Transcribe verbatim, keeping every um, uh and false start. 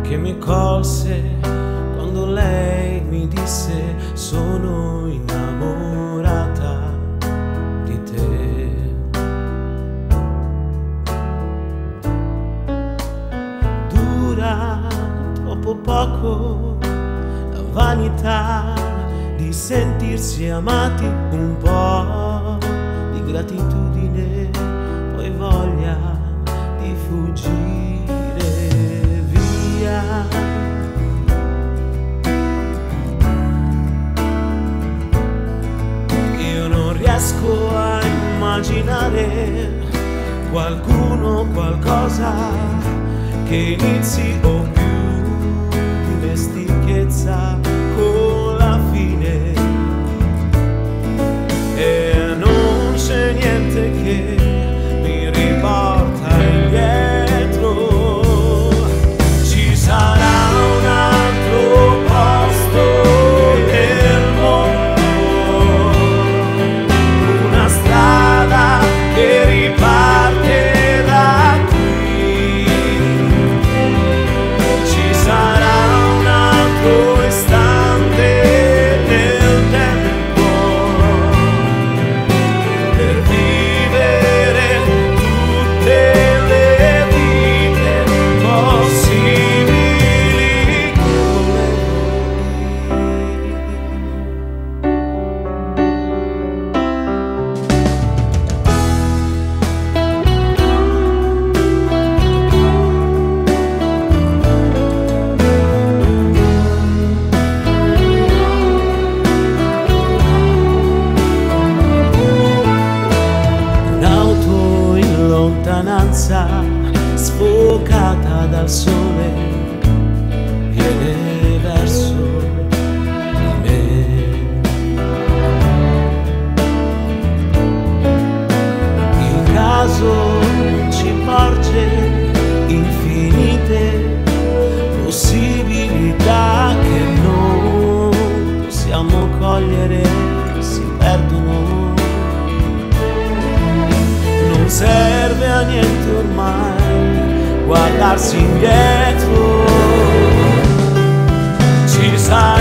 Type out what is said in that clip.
che mi colse quando lei mi disse: sono innamorata di te. Dura troppo poco la vanità di sentirsi amati, un po' di gratitudine, poi voglia di fuggire via. Io non riesco a immaginare qualcuno, qualcosa che inizi o più dimestichezza con la fine, e non c'è niente che mi riporta indietro. Ci sarà un altro posto nel mondo, una strada che riparte da qui. Ci sarà un altro istante nel tempo per vivere tutte le vite possibili come un'auto in lontananza, sfocata dal sole, viene verso di me. Il caso ci porge infinite possibilità che non possiamo cogliere, si perdono. Non serve a niente ormai guardarsi indietro. Ci sarà